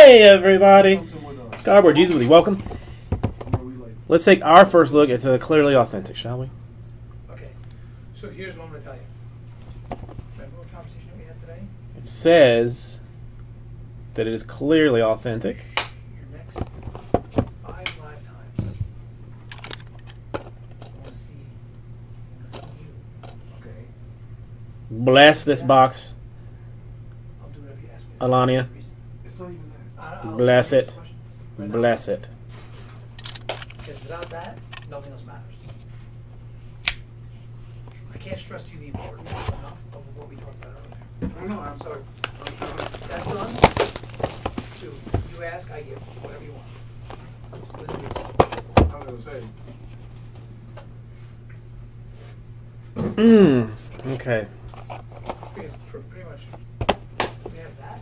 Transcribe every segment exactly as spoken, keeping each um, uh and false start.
Hey everybody! Cardboard Jesus with you. Welcome. Let's take our first look at uh, Clearly Authentic, shall we? Okay. So here's what I'm going to tell you. Remember what conversation we had today? It says that it is clearly authentic. Your next five lifetimes. I want to see, I want to see you. Okay. Bless this box, I'll do whatever you ask me. Alania. It's not even that. I'll Bless I'll it. Right Bless now. it. Because without that, nothing else matters. I can't stress to you the importance enough of what we talked about earlier. I know, I'm sorry. That's done. Two, you ask, I give. Whatever you want. What is it? I was going to say. Mmm. Okay. Because pr pretty much, we have that.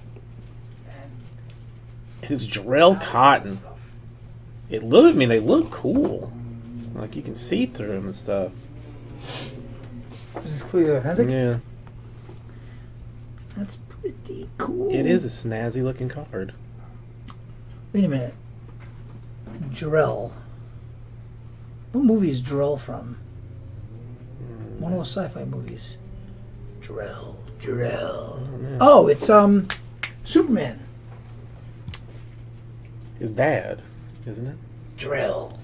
And It's Drell Cotton. It look. I mean, they look cool. Like you can see through them and stuff. Is this clearly authentic? Yeah. That's pretty cool. It is a snazzy looking card. Wait a minute. Drell. What movie is Drell from? One of those sci-fi movies. Drell. Drell. Oh, it's um, Superman. His dad, isn't it? Drell.